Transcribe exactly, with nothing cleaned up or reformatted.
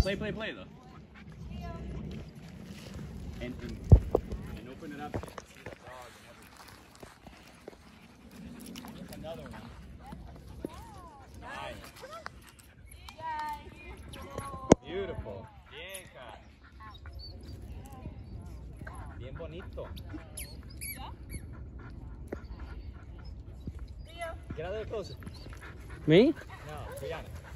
Play, play, play though. And, and, and open it up. And see the dog and everything. Another one. Nice. Beautiful. Bien, Kat. Bien bonito. Get out of there closer. Me? No, Brianna.